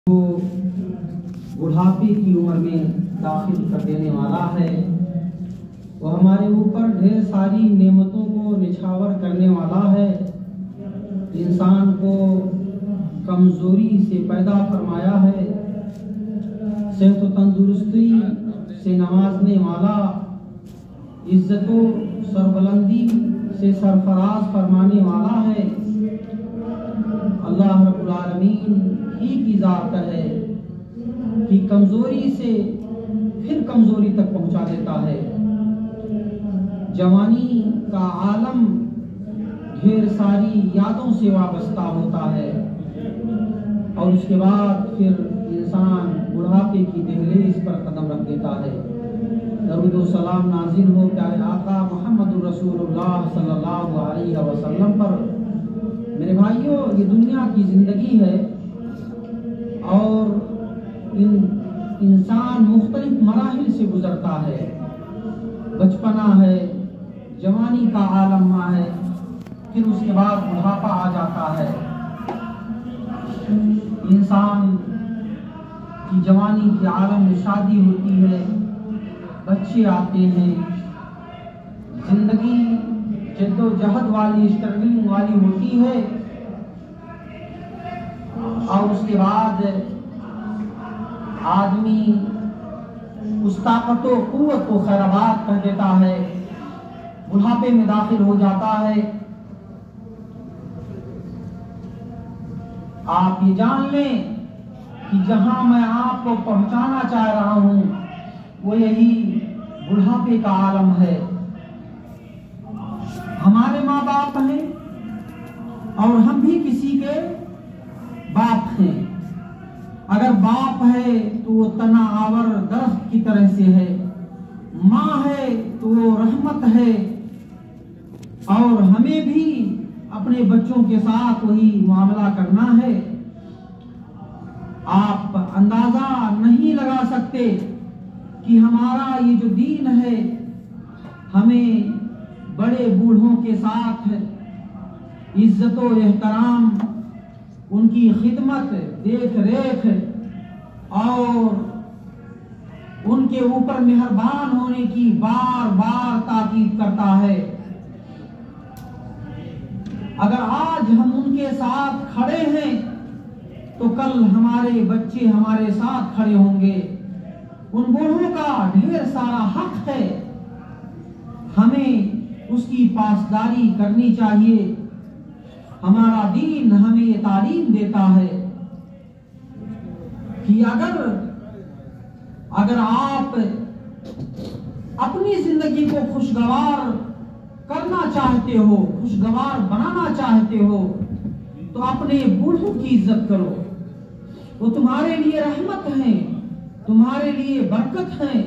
को बुढ़ापे की उम्र में दाखिल कर देने वाला है। वह हमारे ऊपर ढेर सारी नेमतों को निछावर करने वाला है। इंसान को कमज़ोरी से पैदा फरमाया है, सेहत व तंदुरुस्ती से नवाजने वाला, इज्जतो सरबुलंदी से सरफराज फरमाने वाला है। अल्लाह रब्बुल आलमीन ही की ज़ात है कि कमज़ोरी से फिर कमज़ोरी तक पहुंचा देता है। जवानी का आलम ढेर सारी यादों से वाबस्ता होता है और उसके बाद फिर इंसान बुढ़ापे की दहलीज पर कदम रख देता है। दरूद व सलाम नाज़िल हो प्यारे आका मोहम्मद रसूलुल्लाह सल्लल्लाहु अलैहि वसल्लम पर। मेरे भाइयों, ये दुनिया की ज़िंदगी है और इंसान मुख्तलिफ मराहिल से गुजरता है। बचपना है, जवानी का आलम है, फिर उसके बाद बुढ़ापा आ जाता है। इंसान की जवानी के आलम में शादी होती है, बच्चे आते हैं, जिंदगी जद्दोजहद वाली, स्ट्रगलिंग वाली होती है और उसके बाद आदमी उस ताकत व कुव्वत को खैराबाद कर देता है, बुढ़ापे में दाखिल हो जाता है। आप ये जान लें कि जहां मैं आपको पहुंचाना चाह रहा हूं वो यही बुढ़ापे का आलम है। हमारे माँ बाप हैं और हम भी किसी के बाप हैं। अगर बाप है तो वो तना आवर दरख्त की तरह से है, माँ है तो वो रहमत है और हमें भी अपने बच्चों के साथ वही मामला करना है। आप अंदाजा नहीं लगा सकते कि हमारा ये जो दीन है हमें बड़े बूढ़ों के साथ इज्जत व एहतराम, उनकी खिदमत, देख रेख और उनके ऊपर मेहरबान होने की बार बार ताकीद करता है। अगर आज हम उनके साथ खड़े हैं तो कल हमारे बच्चे हमारे साथ खड़े होंगे। उन बूढ़ों का ढेर सारा हक है, हमें उसकी पासदारी करनी चाहिए। हमारा दीन हमें ये तालीम देता है कि अगर आप अपनी जिंदगी को खुशगवार करना चाहते हो, खुशगवार बनाना चाहते हो, तो अपने बूढ़ों की इज्जत करो। वो तुम्हारे लिए रहमत है, तुम्हारे लिए बरकत है।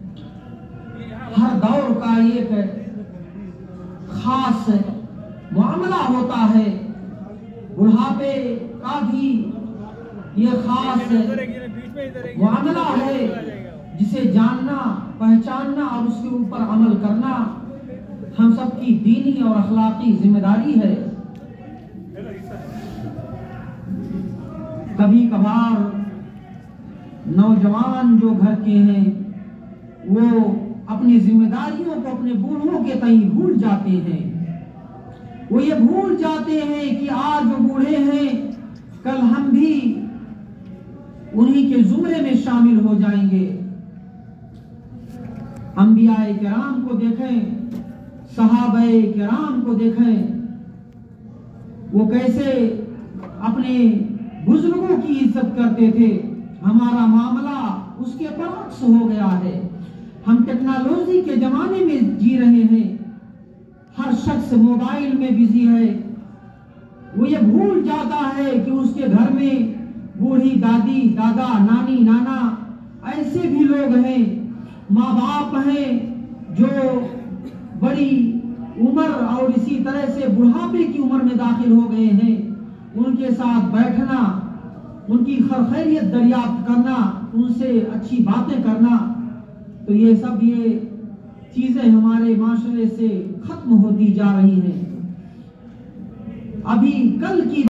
हर दौर का एक खास मामला होता है, बुढ़ापे का भी ये खास मामला है जिसे जानना, पहचानना और उसके ऊपर अमल करना हम सबकी दीनी और अखलाकी जिम्मेदारी है। कभी कभार नौजवान जो घर के हैं वो अपनी जिम्मेदारियों को अपने बूढ़ों के तई भूल जाते हैं। वो ये भूल जाते हैं कि आज वो बूढ़े हैं, कल हम भी उन्हीं के जुमरे में शामिल हो जाएंगे। अंबियाए किराम को देखें, सहाबाए किराम को देखें, वो कैसे अपने बुजुर्गों की इज्जत करते थे। हमारा मामला उसके बरअक्स हो गया है। हम टेक्नोलॉजी के जमाने में जी रहे हैं, हर शख्स मोबाइल में बिजी है। वो ये भूल जाता है कि उसके घर में बूढ़ी दादी, दादा, नानी, नाना ऐसे भी लोग हैं, माँ बाप हैं जो बड़ी उम्र और इसी तरह से बुढ़ापे की उम्र में दाखिल हो गए हैं। उनके साथ बैठना, उनकी खैरियत दरियाफ्त करना, उनसे अच्छी बातें करना, तो ये सब ये चीजें हमारे माशरे से खत्म होती जा रही हैं। अभी कल की